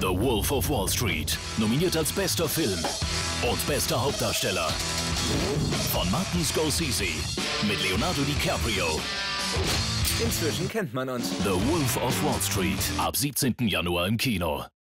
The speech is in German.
The Wolf of Wall Street, nominiert als bester Film und bester Hauptdarsteller. Von Martin Scorsese mit Leonardo DiCaprio. Inzwischen kennt man uns. The Wolf of Wall Street, ab 17. Januar im Kino.